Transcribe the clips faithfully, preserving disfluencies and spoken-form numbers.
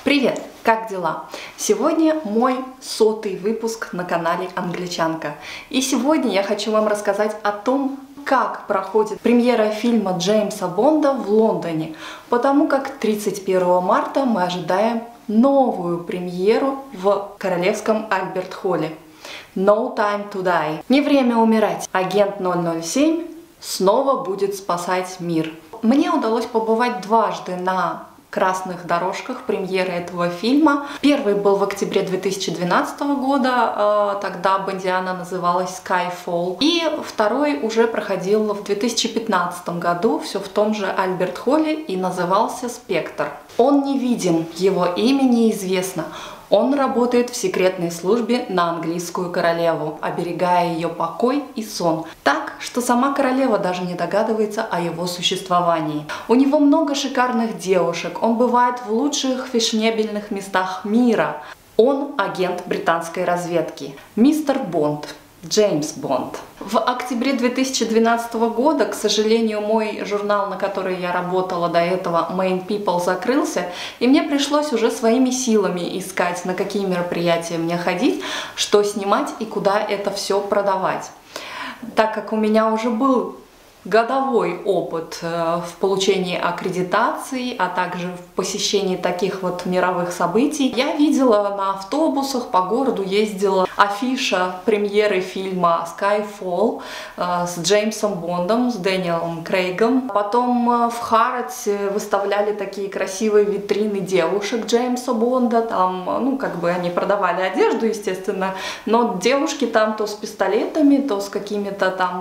Привет! Как дела? Сегодня мой сотый выпуск на канале Англичанка. И сегодня я хочу вам рассказать о том, как проходит премьера фильма Джеймса Бонда в Лондоне, потому как тридцать первого марта мы ожидаем новую премьеру в Королевском Альберт-Холле. No Time to Die. Не время умирать. Агент ноль ноль семь снова будет спасать мир. Мне удалось побывать дважды на красных дорожках премьеры этого фильма. Первый был в октябре две тысячи двенадцатого года, тогда Бондиана называлась Skyfall. И второй уже проходил в две тысячи пятнадцатом году, все в том же Альберт-Холле, и назывался Спектр. Он невидим, его имя неизвестно. Он работает в секретной службе на английскую королеву, оберегая ее покой и сон. Так, что сама королева даже не догадывается о его существовании. У него много шикарных девушек, он бывает в лучших фешнебельных местах мира. Он агент британской разведки. Мистер Бонд. Джеймс Бонд. В октябре две тысячи двенадцатого года, к сожалению, мой журнал, на который я работала до этого, Main People, закрылся, и мне пришлось уже своими силами искать, на какие мероприятия мне ходить, что снимать и куда это все продавать. Так как у меня уже был годовой опыт в получении аккредитации, а также в посещении таких вот мировых событий, я видела на автобусах, по городу ездила афиша премьеры фильма Skyfall с Джеймсом Бондом, с Дэниелом Крейгом. Потом в Харродсе выставляли такие красивые витрины девушек Джеймса Бонда, там, ну, как бы они продавали одежду, естественно, но девушки там то с пистолетами, то с какими-то там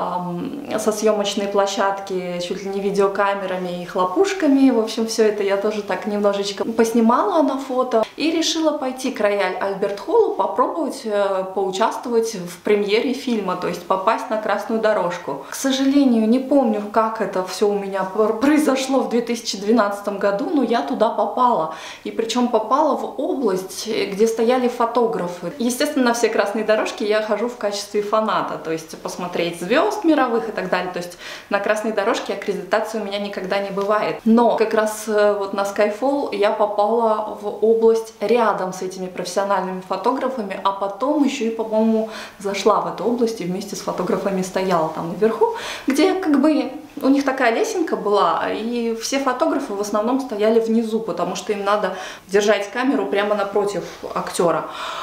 эм, со съемочной площадки, чуть ли не видеокамерами и хлопушками. В общем, все это я тоже так немножечко поснимала на фото и решила пойти к Рояль Альберт-Холлу, попробовать э, поучаствовать в премьере фильма, то есть попасть на красную дорожку. К сожалению, не помню, как это все у меня произошло в две тысячи двенадцатом году, но я туда попала. И причем попала в область, где стояли фотографы. Естественно, на все красные дорожки я хожу в качестве фаната, то есть посмотреть звезд мировых и так далее. То есть на красной дорожке аккредитации у меня никогда не бывает. Но как раз вот на Skyfall я попала в область рядом с этими профессиональными фотографами, а потом еще и, по-моему, зашла в эту область и вместе с фотографами стояла там наверху, где как бы у них такая лесенка была, и все фотографы в основном стояли внизу, потому что им надо держать камеру прямо напротив актера.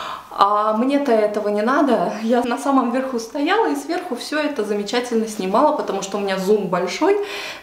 А мне-то этого не надо, я на самом верху стояла и сверху все это замечательно снимала, потому что у меня зум большой,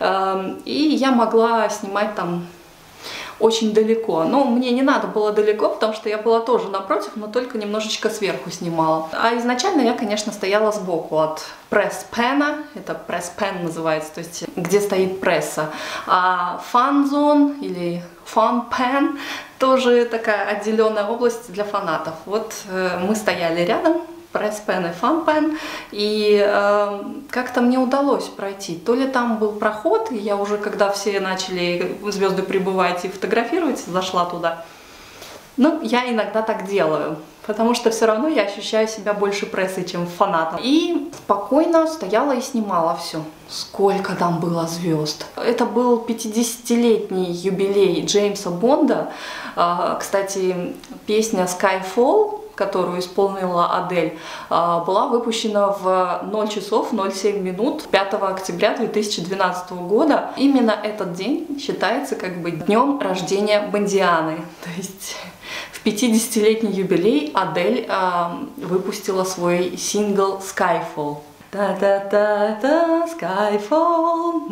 и я могла снимать там очень далеко. Но мне не надо было далеко, потому что я была тоже напротив, но только немножечко сверху снимала. А изначально я, конечно, стояла сбоку от пресс-пена, это пресс-пен называется, то есть где стоит пресса. А фан-зон или фан-пен тоже такая отделенная область для фанатов. Вот э, мы стояли рядом, пресс-пен и фан-пен, и э, как-то мне удалось пройти. То ли там был проход, и я уже, когда все начали звезды прибывать и фотографировать, зашла туда. Ну, я иногда так делаю, потому что все равно я ощущаю себя больше прессой, чем фанатом. И спокойно стояла и снимала все. Сколько там было звезд. Это был пятидесятилетний юбилей Джеймса Бонда. Кстати, песня Skyfall, которую исполнила Адель, была выпущена в ноль часов ноль семь минут пятого октября две тысячи двенадцатого года. Именно этот день считается как бы днем рождения Бондианы. То есть в пятидесятилетний юбилей Адель выпустила свой сингл Skyfall. Та-та-та-та, Skyfall.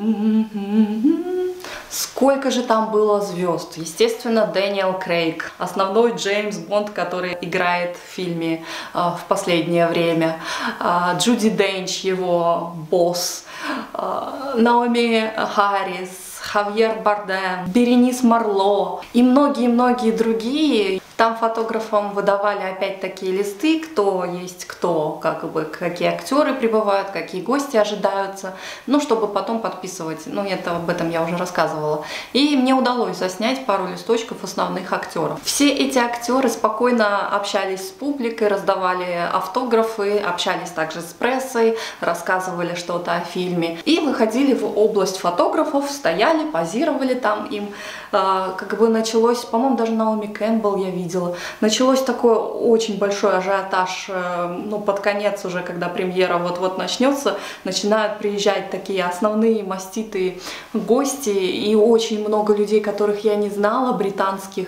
Сколько же там было звезд? Естественно, Дэниел Крейг, основной Джеймс Бонд, который играет в фильме э, в последнее время. Э, Джуди Денч, его босс. Э, Наоми Харрис, Хавьер Бардем, Беренис Марло и многие-многие другие. Там фотографам выдавали опять такие листы, кто есть кто, как бы, какие актеры прибывают, какие гости ожидаются, ну, чтобы потом подписывать. Ну, это, об этом я уже рассказывала. И мне удалось заснять пару листочков основных актеров. Все эти актеры спокойно общались с публикой, раздавали автографы, общались также с прессой, рассказывали что-то о фильме. И выходили в область фотографов, стояли, позировали там им. Как бы началось, по-моему, даже Наоми Кэмпбелл я видела. Началось такой очень большой ажиотаж, ну, под конец уже, когда премьера вот-вот начнется, начинают приезжать такие основные маститые гости, и очень много людей, которых я не знала, британских,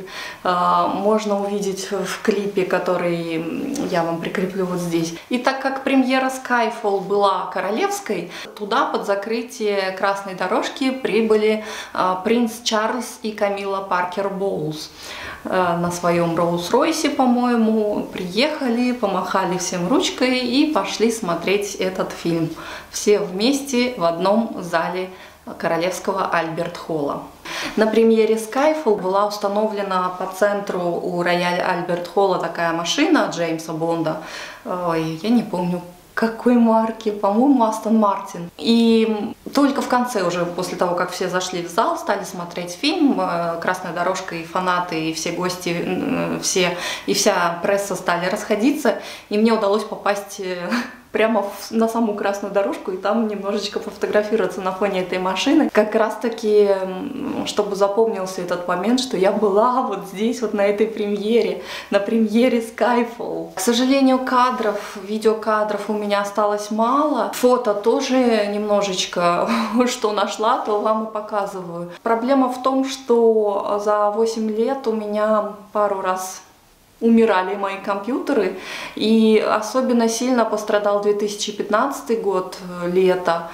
можно увидеть в клипе, который я вам прикреплю вот здесь. И так как премьера Skyfall была королевской, туда под закрытие красной дорожки прибыли принц Чарльз и Камила Паркер Боулс на своем Роллс-Ройсе, по-моему, приехали, помахали всем ручкой и пошли смотреть этот фильм. Все вместе в одном зале королевского Альберт-холла. На премьере Skyfall была установлена по центру у рояля Альберт-холла такая машина Джеймса Бонда. Ой, я не помню, какой марки, по-моему, Астон Мартин. И только в конце, уже после того, как все зашли в зал, стали смотреть фильм, красная дорожка и фанаты, и все гости, все, и вся пресса стали расходиться, и мне удалось попасть прямо в, на саму красную дорожку и там немножечко пофотографироваться на фоне этой машины. Как раз таки, чтобы запомнился этот момент, что я была вот здесь, вот на этой премьере, на премьере Skyfall. К сожалению, кадров, видеокадров у меня осталось мало. Фото тоже немножечко, что нашла, то вам и показываю. Проблема в том, что за восемь лет у меня пару раз умирали мои компьютеры, и особенно сильно пострадал две тысячи пятнадцатый год, лето,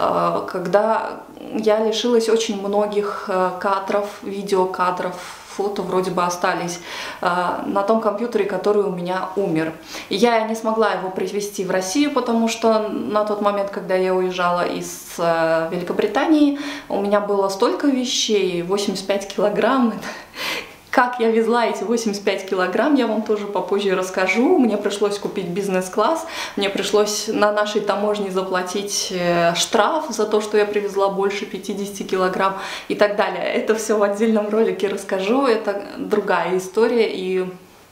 когда я лишилась очень многих кадров, видеокадров, фото вроде бы остались на том компьютере, который у меня умер. И я не смогла его привезти в Россию, потому что на тот момент, когда я уезжала из Великобритании, у меня было столько вещей, восемьдесят пять килограмм. Как я везла эти восемьдесят пять килограмм, я вам тоже попозже расскажу. Мне пришлось купить бизнес-класс, мне пришлось на нашей таможне заплатить штраф за то, что я привезла больше пятидесяти килограмм и так далее. Это все в отдельном ролике расскажу, это другая история и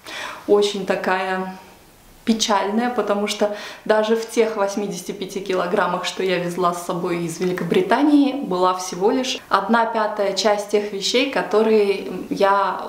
очень такая печальная, потому что даже в тех восьмидесяти пяти килограммах, что я везла с собой из Великобритании, была всего лишь одна пятая часть тех вещей, которые я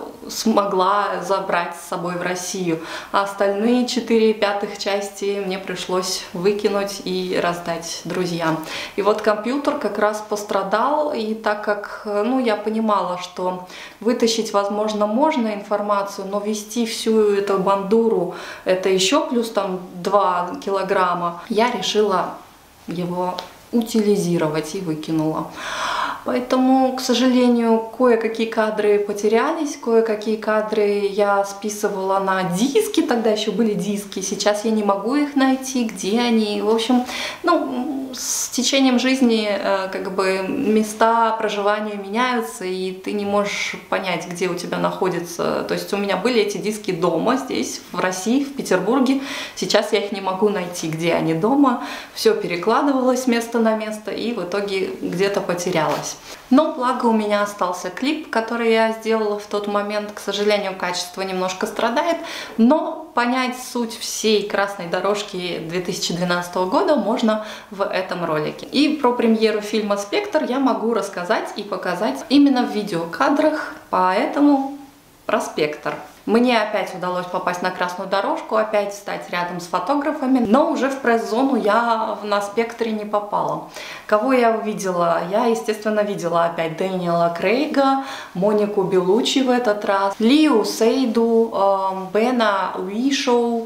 смогла забрать с собой в Россию, а остальные четыре пятых части мне пришлось выкинуть и раздать друзьям. И вот компьютер как раз пострадал, и так как, ну, я понимала, что вытащить, возможно, можно информацию, но вести всю эту бандуру, это еще плюс там два килограмма, я решила его утилизировать и выкинула. Поэтому, к сожалению, кое-какие кадры потерялись, кое-какие кадры я списывала на диски, тогда еще были диски, сейчас я не могу их найти, где они. В общем, ну, с течением жизни как бы места проживания меняются, и ты не можешь понять, где у тебя находится. То есть у меня были эти диски дома, здесь, в России, в Петербурге. Сейчас я их не могу найти, где они дома. Все перекладывалось место на место, и в итоге где-то потерялось. Но благо у меня остался клип, который я сделала в тот момент. К сожалению, качество немножко страдает, но понять суть всей красной дорожки две тысячи двенадцатого года можно в этом ролике. И про премьеру фильма «Спектр» я могу рассказать и показать именно в видеокадрах, поэтому про «Спектр». Мне опять удалось попасть на красную дорожку, опять стать рядом с фотографами, но уже в пресс-зону я на «Спектре» не попала. Кого я увидела? Я, естественно, видела опять Дэниела Крейга, Монику Белуччи в этот раз, Лиу Сейду, э, Бена Уишоу.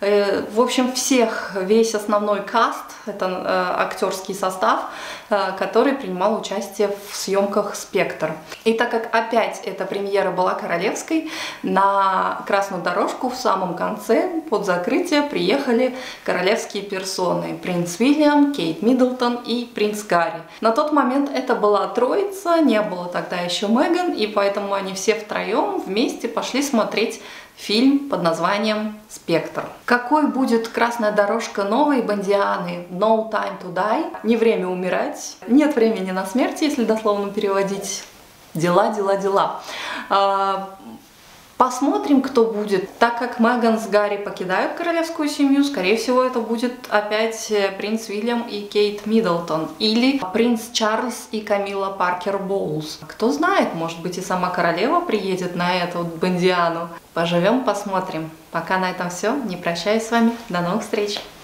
В общем, всех, весь основной каст, это э, актерский состав, э, который принимал участие в съемках «Спектр». И так как опять эта премьера была королевской, на красную дорожку в самом конце под закрытие приехали королевские персоны: принц Уильям, Кейт Миддлтон и принц Гарри. На тот момент это была троица, не было тогда еще Меган, и поэтому они все втроем вместе пошли смотреть фильм под названием «Спектр». Какой будет красная дорожка новой Бондианы «No Time to Die»? Не время умирать, нет времени на смерть, если дословно переводить. Дела, дела, дела. Посмотрим, кто будет. Так как Меган с Гарри покидают королевскую семью, скорее всего, это будет опять принц Уильям и Кейт Миддлтон. Или принц Чарльз и Камила Паркер Боулс. Кто знает, может быть, и сама королева приедет на эту Бондиану. Поживем, посмотрим. Пока на этом все. Не прощаюсь с вами. До новых встреч.